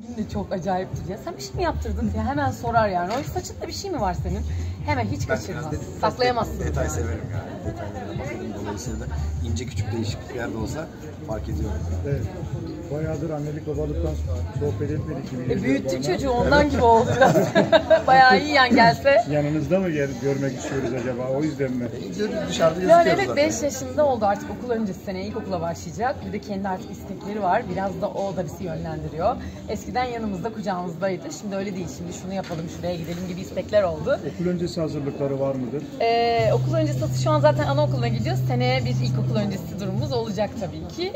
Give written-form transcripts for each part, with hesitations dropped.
de çok acayiptir ya. Sen bir şey mi yaptırdın diye hemen sorar yani. O saçında bir şey mi var senin? Hemen hiç kaçırmaz. Saklayamazsın. Detay severim yani. Detaylara bakarım. Dolayısıyla da ince küçük değişiklikler de olsa fark ediyorum. Evet. Bayağıdır annelik babalıktan sohbet etmedik gibi. Büyüttük çocuğu ondan gibi oldu biraz. Bayağı iyi yani gelse. Yanınızda mı görmek istiyoruz acaba? O yüzden mi? Dışarıda Yani gözüküyoruz evet zaten. 5 yaşında oldu artık, okul öncesi sene ilkokula başlayacak. Bir de kendi artık istekleri var. Biraz da o da bizi yönlendiriyor. Eskiden yanımızda kucağımızdaydı. Şimdi öyle değil. Şimdi şunu yapalım, şuraya gidelim gibi istekler oldu. Okul öncesi hazırlıkları var mıdır? Okul öncesi şu an zaten anaokuluna gidiyoruz. Seneye bir ilkokul öncesi durumumuz olacak tabii ki.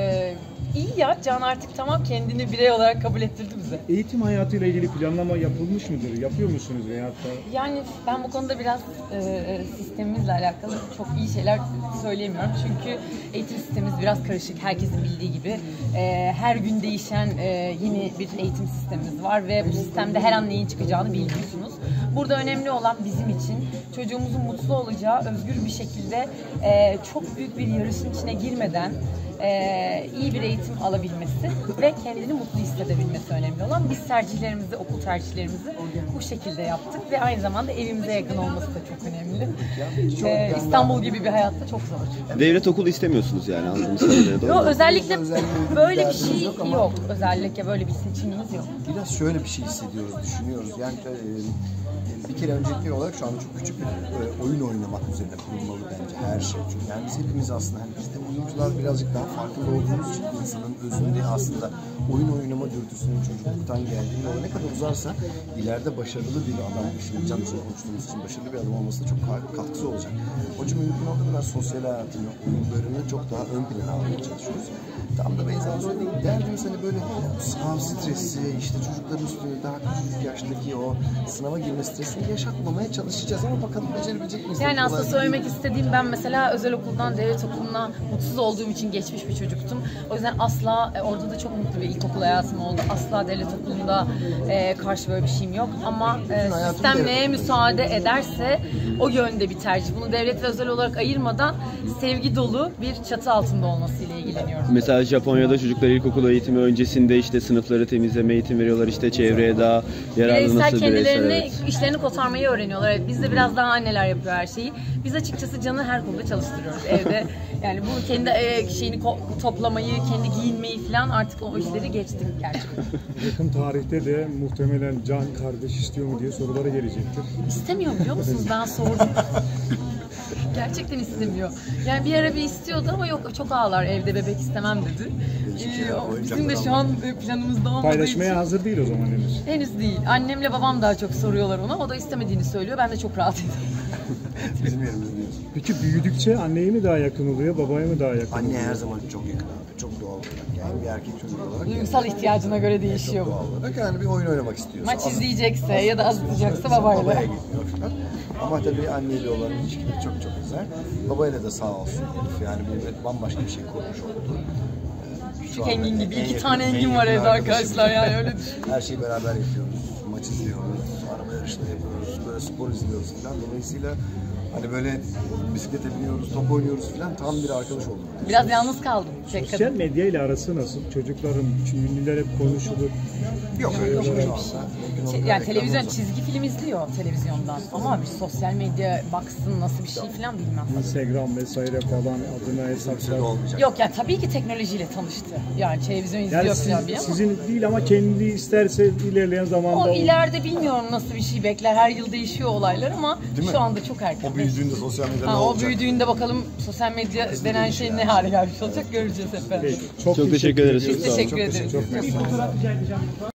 İyi ya, Can artık tamam, kendini birey olarak kabul ettirdi bize. Eğitim hayatıyla ilgili planlama yapılmış mıdır? Yapıyor musunuz veyahut da? Yani ben bu konuda biraz sistemimizle alakalı çok iyi şeyler söyleyemiyorum. Çünkü eğitim sistemimiz biraz karışık. Herkesin bildiği gibi. Her gün değişen yeni bir eğitim sistemimiz var ve bu sistemde her an neyin çıkacağını bilmiyorsunuz. Burada önemli olan bizim için çocuğumuzun mutlu olacağı, özgür bir şekilde çok büyük bir yarışın içine girmeden iyi bir eğitim alabilmesi ve kendini mutlu hissedebilmesi önemli olan. Biz tercihlerimizi, okul tercihlerimizi bu şekilde yaptık ve aynı zamanda evimize yakın olması da çok önemli. İstanbul gibi bir hayatta çok zor. Devlet okulu istemiyorsunuz yani anladığım kadarıyla. Yok, özellikle böyle bir şey yok. Özellikle böyle bir seçimimiz yok. Biraz şöyle bir şey hissediyoruz, düşünüyoruz. Yani bir kere öncelikli olarak şu anda çok küçük bir oyun oynamak üzerine kurulmalı bence her şey. Çünkü yani biz hepimiz aslında, hani biz de oyuncular birazcık daha farkında olduğumuz için insanın özünde aslında oyun oynama dürtüsünün çocukluktan geldiğini, o ne kadar uzarsa ileride başarılı bir adam, şimdi Can için konuştuğumuz için başarılı bir adam olmasına çok katkısı olacak. Onun için mümkün olduğu kadar sosyal hayatını, oyunlarını çok daha ön plana almaya çalışıyoruz. Tam da benzer söylediğim derdimiz hani böyle sınav stresi, işte çocukların üstüne daha küçük yaştaki o sınava girme stresini yaşatmamaya çalışacağız ama bakalım becerebilecek miyiz? Yani aslında söylemek istediğim, ben mesela özel okuldan devlet okuluna mutsuz olduğum için geçmiş bir çocuktum. O yüzden asla orada da çok mutlu bir ilkokul hayatım oldu. Asla devlet okulunda karşı böyle bir şeyim yok ama sistem neye müsaade ederse o yönde bir tercih. Bunu devlet ve özel olarak ayırmadan sevgi dolu bir çatı altında olmasıyla ilgileniyorum. Mesela Japonya'da çocuklar ilkokul eğitimi öncesinde işte sınıfları temizleme eğitim veriyorlar, işte çevreye daha yararlı nasıl kendilerini, evet. işlerini kotarmayı öğreniyorlar. Evet, biz de biraz daha anneler yapıyor her şeyi. Biz açıkçası Can'ı her konuda çalıştırıyoruz evde. Yani bu kendi şeyini toplamayı, kendi giyinmeyi falan artık o işleri geçtik gerçekten. Yakın tarihte de muhtemelen Can kardeş istiyor mu diye soruları gelecektir. İstemiyor biliyor musunuz? Ben sordum. Gerçekten istemiyor. Yani bir ara bir istiyordu ama yok, çok ağlar, evde bebek istemem dedi. Bizim de şu an planımızda olmadığı Paylaşmaya için hazır değil o zaman henüz. henüz değil. Annemle babam daha çok soruyorlar ona. O da istemediğini söylüyor. Ben de çok rahat ediyorum. Bizim yerimiz diyorsun. Peki büyüdükçe anneye mi daha yakın oluyor, babaya mı daha yakın Anne oluyor? her zaman çok yakın abi, çok doğal olarak. Yani bir erkek çocuk olarak. Duygusal ihtiyacına göre değişiyor Çok bu. doğal olarak. Yani bir oyun oynamak istiyorsa. Maç izleyecekse ya da azıtacaksa babayla. Babaya gidiyor falan. Ama tabii anneyle olan ilişkileri çok çok güzel. Babayla da sağ olsun herif, yani bir bambaşka bir şey kurmuş oldu. Küçük Engin gibi 2 tane Engin var evde arkadaşlar, yani öyle düşün. Her şeyi beraber yapıyoruz. Maç izliyoruz, araba yarışları yapıyoruz, böyle spor izliyoruz falan. Dolayısıyla hani böyle bisiklete biniyoruz, top oynuyoruz falan, tam bir arkadaş olduk. Biraz yalnız kaldım. Sosyal medya ile arası nasıl? Çocukların, ünlüler hep konuşulur. Yok öyle bir şey şu anda. Yani televizyon, çizgi film izliyor televizyondan ama bir sosyal medya baksın nasıl bir şey falan bilmem. Instagram vesaire falan adına hesaplar. Olmayacak. Yok ya, tabii ki teknolojiyle tanıştı. Yani televizyon izliyor Yani falan bir ama. sizin değil ama kendi isterse ilerleyen zamanda O ileride bilmiyorum nasıl bir şey bekler. Her yıl değişiyor olaylar ama şu anda çok erken. O büyüdüğünde sosyal medyada ne o olacak? büyüdüğünde bakalım sosyal medya denen şey ne hale gelmiş olacak, göreceğiz hep beraber. Çok Çok teşekkür ederiz. Biz teşekkür ederiz. Çok memnun oldum.